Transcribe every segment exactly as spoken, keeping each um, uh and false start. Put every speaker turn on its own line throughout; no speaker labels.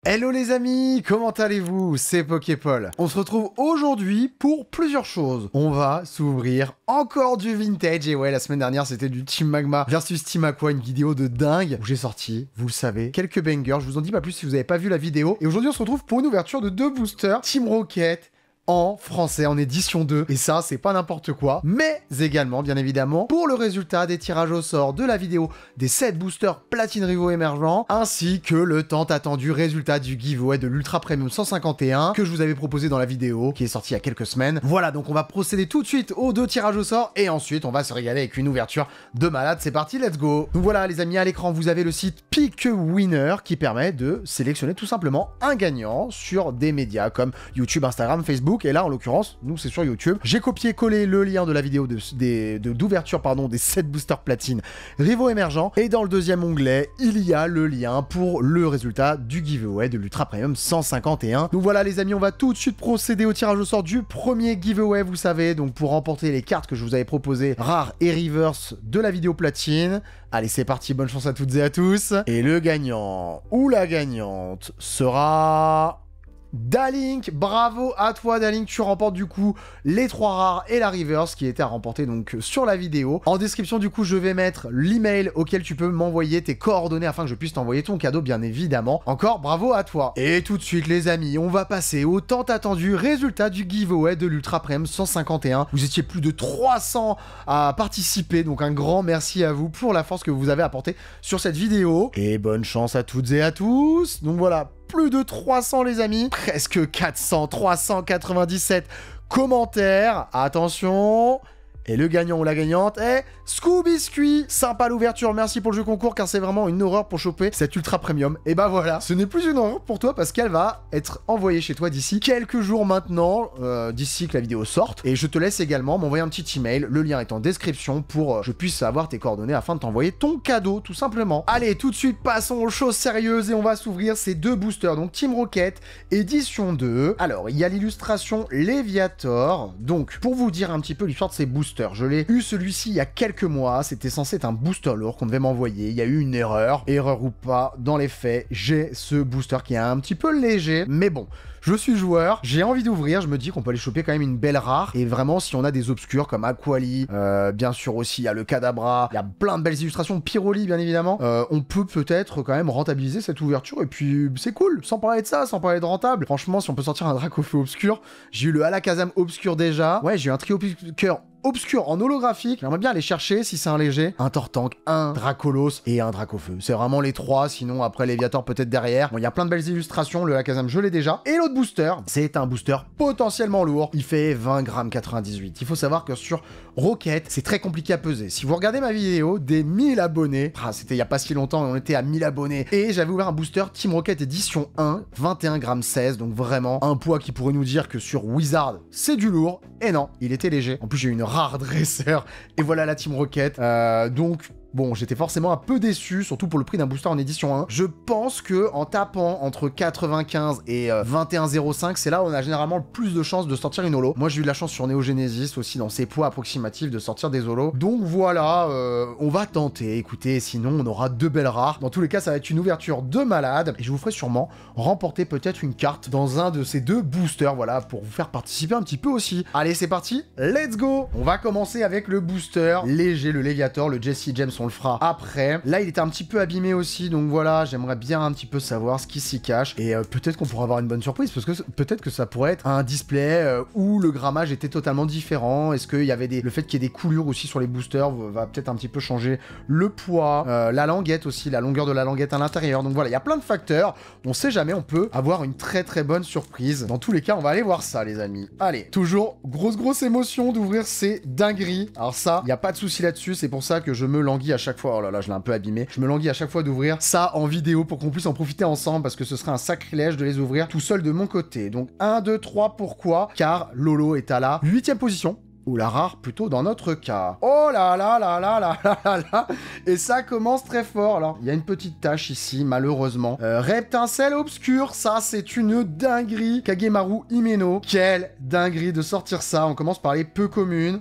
Hello les amis, comment allez-vous? C'est Poképol. On se retrouve aujourd'hui pour plusieurs choses. On va s'ouvrir encore du vintage. Et ouais, la semaine dernière, c'était du Team Magma versus Team Aqua, une vidéo de dingue où j'ai sorti, vous le savez, quelques bangers. Je vous en dis pas plus si vous n'avez pas vu la vidéo. Et aujourd'hui, on se retrouve pour une ouverture de deux boosters Team Rocket en français, en édition deux. Et ça, c'est pas n'importe quoi. Mais également, bien évidemment, pour le résultat des tirages au sort de la vidéo des sept boosters Platine Rivaux émergents, ainsi que le tant attendu résultat du giveaway de l'Ultra Premium cent cinquante et un que je vous avais proposé dans la vidéo, qui est sortie il y a quelques semaines. Voilà, donc on va procéder tout de suite aux deux tirages au sort, et ensuite, on va se régaler avec une ouverture de malade. C'est parti, let's go. Donc voilà, les amis, à l'écran, vous avez le site Pick Winner, qui permet de sélectionner tout simplement un gagnant sur des médias comme YouTube, Instagram, Facebook. Et là, en l'occurrence, nous, c'est sur YouTube. J'ai copié-collé le lien de la vidéo de, des, de, d'ouverture pardon, des sept boosters platine rivaux émergents. Et dans le deuxième onglet, il y a le lien pour le résultat du giveaway de l'Ultra Premium cent cinquante et un. Donc voilà, les amis, on va tout de suite procéder au tirage au sort du premier giveaway, vous savez, donc pour remporter les cartes que je vous avais proposées, rares et reverse de la vidéo platine. Allez, c'est parti, bonne chance à toutes et à tous. Et le gagnant ou la gagnante sera... Dalink, bravo à toi Dalink, tu remportes du coup les trois rares et la reverse qui était à remporter donc sur la vidéo. En description du coup je vais mettre l'email auquel tu peux m'envoyer tes coordonnées afin que je puisse t'envoyer ton cadeau bien évidemment. Encore bravo à toi. Et tout de suite les amis, on va passer au tant attendu résultat du giveaway de l'Ultra Premium cent cinquante et un. Vous étiez plus de trois cents à participer, donc un grand merci à vous pour la force que vous avez apportée sur cette vidéo. Et bonne chance à toutes et à tous. Donc voilà, plus de trois cents les amis, presque quatre cents, trois cent quatre-vingt-dix-sept commentaires, attention. Et le gagnant ou la gagnante est Scoobiscuit. Sympa l'ouverture, merci pour le jeu concours car c'est vraiment une horreur pour choper cette Ultra Premium. Et bah voilà, ce n'est plus une horreur pour toi parce qu'elle va être envoyée chez toi d'ici quelques jours maintenant, euh, d'ici que la vidéo sorte. Et je te laisse également m'envoyer un petit email, le lien est en description pour euh, que je puisse avoir tes coordonnées afin de t'envoyer ton cadeau tout simplement. Allez, tout de suite passons aux choses sérieuses et on va s'ouvrir ces deux boosters, donc Team Rocket édition deux. Alors, il y a l'illustration Léviator. Donc, pour vous dire un petit peu l'histoire de ces boosters, je l'ai eu celui-ci il y a quelques mois, c'était censé être un booster lourd qu'on devait m'envoyer, il y a eu une erreur, erreur ou pas, dans les faits, j'ai ce booster qui est un petit peu léger, mais bon, je suis joueur, j'ai envie d'ouvrir, je me dis qu'on peut aller choper quand même une belle rare, et vraiment si on a des obscurs comme Aquali, euh, bien sûr aussi il y a le Kadabra, il y a plein de belles illustrations, Pyroli bien évidemment, euh, on peut peut-être quand même rentabiliser cette ouverture, et puis c'est cool, sans parler de ça, sans parler de rentable, franchement si on peut sortir un Dracofeu obscur, j'ai eu le Alakazam obscur déjà, ouais j'ai eu un trio obscur obscur en holographique, j'aimerais bien aller chercher si c'est un léger, un Tortank, un Dracolos et un Dracofeu. C'est vraiment les trois, sinon après Léviator peut-être derrière. Bon, il y a plein de belles illustrations, le Alakazam je l'ai déjà. Et l'autre booster, c'est un booster potentiellement lourd, il fait vingt grammes quatre-vingt-dix-huit. Il faut savoir que sur Rocket, c'est très compliqué à peser. Si vous regardez ma vidéo des mille abonnés, ah, c'était il y a pas si longtemps, on était à mille abonnés, et j'avais ouvert un booster Team Rocket édition un, vingt et un grammes seize, donc vraiment un poids qui pourrait nous dire que sur Wizard, c'est du lourd, et non, il était léger. En plus, j'ai eu une rare dresseur, et voilà la Team Rocket. Euh, donc... Bon, j'étais forcément un peu déçu, surtout pour le prix d'un booster en édition un. Je pense que en tapant entre quatre-vingt-quinze et euh, vingt et un zéro cinq, c'est là où on a généralement le plus de chances de sortir une holo. Moi, j'ai eu de la chance sur Neo Genesis aussi, dans ses poids approximatifs, de sortir des holos. Donc voilà, euh, on va tenter. Écoutez, sinon, on aura deux belles rares. Dans tous les cas, ça va être une ouverture de malade. Et je vous ferai sûrement remporter peut-être une carte dans un de ces deux boosters, voilà, pour vous faire participer un petit peu aussi. Allez, c'est parti, let's go. On va commencer avec le booster léger, le Léviator, le Jesse James, on le fera après. Là, il était un petit peu abîmé aussi, donc voilà, j'aimerais bien un petit peu savoir ce qui s'y cache. Et euh, peut-être qu'on pourra avoir une bonne surprise, parce que peut-être que ça pourrait être un display euh, où le grammage était totalement différent. Est-ce qu'il y avait des... Le fait qu'il y ait des coulures aussi sur les boosters va peut-être un petit peu changer le poids, euh, la languette aussi, la longueur de la languette à l'intérieur. Donc voilà, il y a plein de facteurs. On sait jamais, on peut avoir une très très bonne surprise. Dans tous les cas, on va aller voir ça, les amis. Allez, toujours grosse grosse émotion d'ouvrir ces dingueries. Alors ça, il n'y a pas de souci là-dessus, c'est pour ça que je me languis à chaque fois. Oh là là, je l'ai un peu abîmé. Je me languis à chaque fois d'ouvrir ça en vidéo pour qu'on puisse en profiter ensemble, parce que ce serait un sacrilège de les ouvrir tout seul de mon côté. Donc un, deux, trois, pourquoi? Car Lolo est à la huitième position. Ou la rare plutôt dans notre cas. Oh là là là là là là là là. Et ça commence très fort. Alors, il y a une petite tache ici, malheureusement. Euh, Reptincelle obscur, ça c'est une dinguerie. Kagemaru Himeno. Quelle dinguerie de sortir ça. On commence par les peu communes.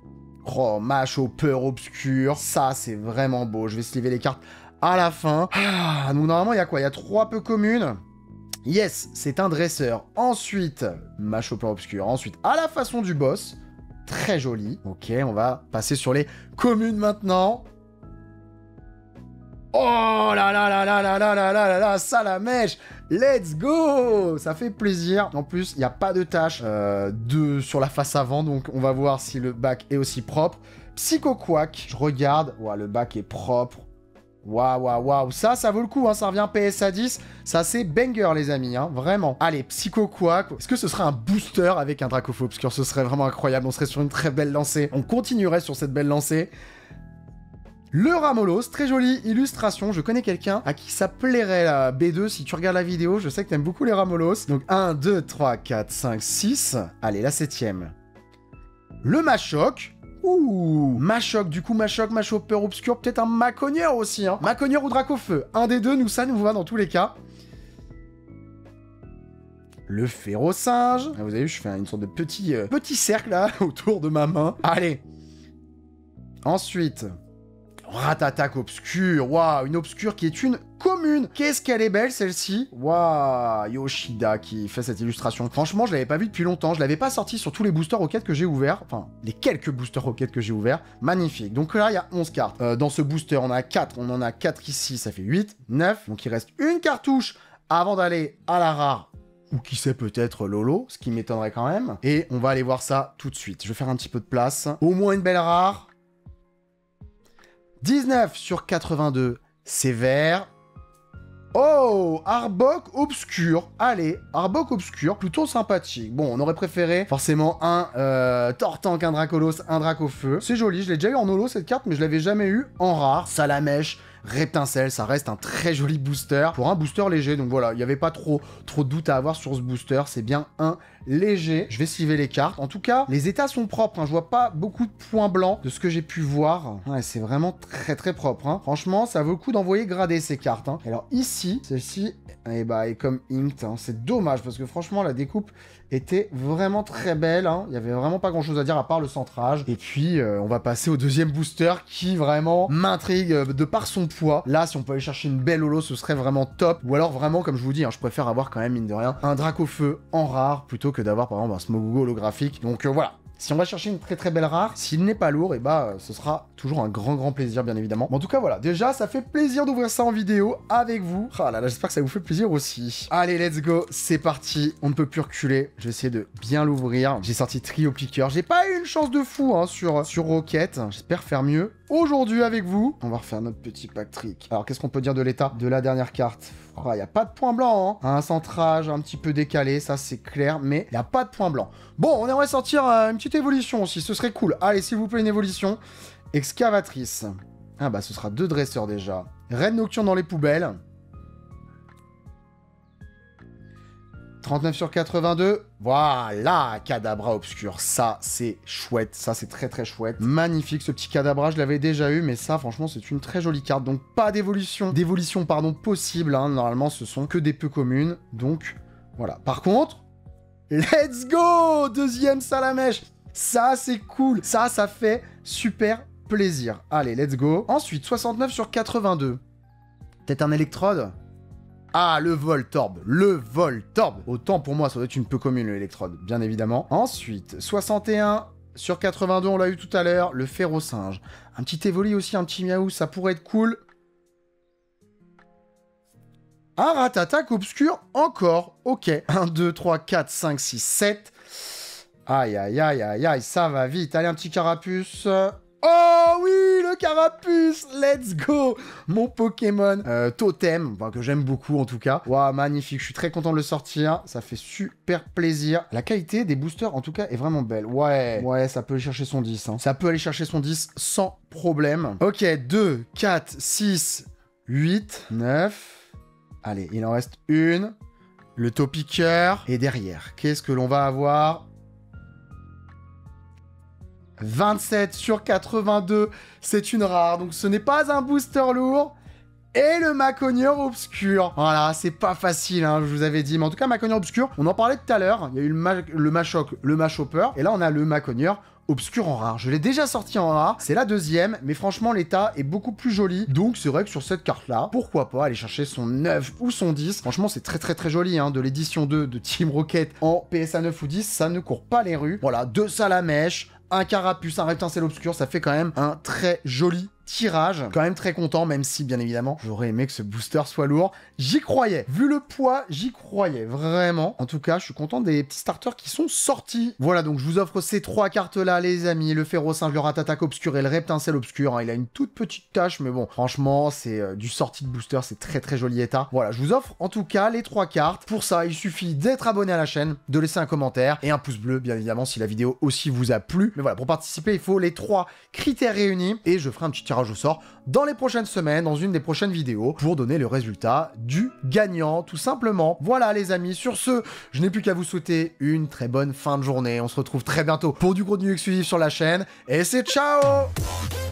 Oh, Machopper obscur. Ça c'est vraiment beau. Je vais sliver les cartes à la fin. Ah, donc normalement il y a quoi? Il y a trois peu communes. Yes, c'est un dresseur. Ensuite, Machopper obscur. Ensuite, à la façon du boss. Très joli. Ok, on va passer sur les communes maintenant. Oh là là là là là là là là là là, ça la mèche. Let's go. Ça fait plaisir. En plus, il n'y a pas de tache euh, de, sur la face avant, donc on va voir si le bac est aussi propre. Psycho Quack, je regarde. Ouais, le bac est propre. Waouh, waouh, waouh. Ça, ça vaut le coup, hein. Ça revient P S A dix. Ça, c'est banger, les amis, hein. Vraiment. Allez, Psycho Quack. Est-ce que ce serait un booster avec un Dracofeu obscur? Ce serait vraiment incroyable. On serait sur une très belle lancée. On continuerait sur cette belle lancée. Le Ramolos, très jolie illustration. Je connais quelqu'un à qui ça plairait la B deux. Si tu regardes la vidéo, je sais que t'aimes beaucoup les Ramolos. Donc un, deux, trois, quatre, cinq, six. Allez, la septième. Le Machoc. Ouh, Machoc, du coup Machoc, Machopper obscur, peut-être un Maconieur aussi, hein. Maconieur ou Dracofeu, un des deux, nous ça nous va dans tous les cas. Le Férocinge. Vous avez vu, je fais une sorte de petit, euh, petit cercle là, autour de ma main. Allez. Ensuite, Ratatac obscur. Waouh, une obscure qui est une commune. Qu'est-ce qu'elle est belle, celle-ci. Waouh, Yoshida qui fait cette illustration. Franchement, je l'avais pas vue depuis longtemps. Je l'avais pas sorti sur tous les boosters roquettes que j'ai ouverts. Enfin, les quelques boosters roquettes que j'ai ouverts. Magnifique. Donc là, il y a onze cartes. Euh, dans ce booster, on a quatre. On en a quatre ici, ça fait huit, neuf. Donc il reste une cartouche avant d'aller à la rare. Ou qui sait, peut-être Lolo, ce qui m'étonnerait quand même. Et on va aller voir ça tout de suite. Je vais faire un petit peu de place. Au moins une belle rare. dix-neuf sur quatre-vingt-deux, c'est vert. Oh, Arbok obscur. Allez, Arbok obscur, plutôt sympathique. Bon, on aurait préféré forcément un euh, Tortank, un Dracolos, un Dracofeu. C'est joli, je l'ai déjà eu en holo cette carte, mais je l'avais jamais eu en rare. Salamèche, Reptincelle, ça reste un très joli booster pour un booster léger. Donc voilà, il n'y avait pas trop, trop de doute à avoir sur ce booster. C'est bien un léger. Je vais sliver les cartes. En tout cas, les états sont propres, hein. Je vois pas beaucoup de points blancs de ce que j'ai pu voir. Ouais, c'est vraiment très très propre, hein. Franchement, ça vaut le coup d'envoyer grader ces cartes, hein. Alors ici, celle-ci eh bah, est comme inked, hein. C'est dommage parce que franchement, la découpe était vraiment très belle, hein. Il y avait vraiment pas grand chose à dire à part le centrage. Et puis, euh, on va passer au deuxième booster qui vraiment m'intrigue euh, de par son poids. Là, si on peut aller chercher une belle holo, ce serait vraiment top. Ou alors vraiment, comme je vous dis, hein, je préfère avoir quand même, mine de rien, un Dracofeu en rare plutôt que d'avoir par exemple un Smogogo holographique. Donc euh, voilà. Si on va chercher une très très belle rare, s'il n'est pas lourd, et bah ce sera toujours un grand grand plaisir bien évidemment. Mais en tout cas voilà, déjà ça fait plaisir d'ouvrir ça en vidéo avec vous. Ah là là, j'espère que ça vous fait plaisir aussi. Allez, let's go, c'est parti, on ne peut plus reculer. Je vais essayer de bien l'ouvrir. J'ai sorti Trio Piqueur, j'ai pas eu une chance de fou hein, sur, sur Rocket. J'espère faire mieux aujourd'hui avec vous. On va refaire notre petit pack trick. Alors qu'est-ce qu'on peut dire de l'état de la dernière carte? Il oh, n'y a pas de point blanc, hein. Un centrage un petit peu décalé, ça c'est clair, mais il n'y a pas de point blanc. Bon, on aimerait sortir euh, une petite évolution aussi, ce serait cool. Allez, s'il vous plaît, une évolution. Excavatrice. Ah bah, ce sera deux dresseurs déjà. Reine Nocturne dans les poubelles. trente-neuf sur quatre-vingt-deux. Voilà, Kadabra obscur. Ça, c'est chouette. Ça, c'est très, très chouette. Magnifique, ce petit Kadabra. Je l'avais déjà eu, mais ça, franchement, c'est une très jolie carte. Donc, pas d'évolution. D'évolution, pardon, possible. Hein. Normalement, ce sont que des peu communes. Donc, voilà. Par contre, let's go! Deuxième Salamèche. Ça, c'est cool. Ça, ça fait super plaisir. Allez, let's go. Ensuite, soixante-neuf sur quatre-vingt-deux. Peut-être un électrode? Ah, le Voltorb, le Voltorb. Autant pour moi, ça doit être une peu commune, l'électrode, bien évidemment. Ensuite, soixante et un sur quatre-vingt-deux, on l'a eu tout à l'heure, le Férocinge. Un petit Évoli aussi, un petit Miaou, ça pourrait être cool. Un Ratatac obscur, encore, ok. un, deux, trois, quatre, cinq, six, sept. Aïe, aïe, aïe, aïe, aïe, ça va vite. Allez, un petit Carapuce. Oh oui, le Carapuce, let's go. Mon Pokémon euh, totem, enfin, que j'aime beaucoup en tout cas. Waouh, magnifique, je suis très content de le sortir. Ça fait super plaisir. La qualité des boosters en tout cas est vraiment belle. Ouais, ouais, ça peut aller chercher son dix. Hein. Ça peut aller chercher son dix sans problème. Ok, deux, quatre, six, huit, neuf. Allez, il en reste une. Le Topiqueur. Et derrière, qu'est-ce que l'on va avoir ? vingt-sept sur quatre-vingt-deux, c'est une rare, donc ce n'est pas un booster lourd, et le Macogneur Obscur. Voilà, c'est pas facile, hein, je vous avais dit. Mais en tout cas, Macogneur Obscur, on en parlait tout à l'heure. Il y a eu le, ma le Machoc, le Machopper, et là, on a le Macogneur Obscur en rare. Je l'ai déjà sorti en rare, c'est la deuxième, mais franchement, l'état est beaucoup plus joli. Donc, c'est vrai que sur cette carte-là, pourquoi pas aller chercher son neuf ou son dix. Franchement, c'est très très très joli, hein, de l'édition deux de Team Rocket en P S A neuf ou dix, ça ne court pas les rues. Voilà, deux salamèches, un carapuce, un rectincelle obscur, ça fait quand même un très joli tirage. Quand même très content, même si, bien évidemment, j'aurais aimé que ce booster soit lourd. J'y croyais. Vu le poids, j'y croyais. Vraiment. En tout cas, je suis content des petits starters qui sont sortis. Voilà, donc je vous offre ces trois cartes-là, les amis. Le Férocinge, le Ratatac obscur et le Reptincelle obscur. Hein. Il a une toute petite tache, mais bon, franchement, c'est euh, du sorti de booster. C'est très, très joli état. Voilà, je vous offre, en tout cas, les trois cartes. Pour ça, il suffit d'être abonné à la chaîne, de laisser un commentaire et un pouce bleu, bien évidemment, si la vidéo aussi vous a plu. Mais voilà, pour participer, il faut les trois critères réunis. Et je ferai un petit tirage au sort dans les prochaines semaines, dans une des prochaines vidéos, pour donner le résultat du gagnant, tout simplement. Voilà les amis, sur ce, je n'ai plus qu'à vous souhaiter une très bonne fin de journée. On se retrouve très bientôt pour du contenu exclusif sur la chaîne, et c'est ciao!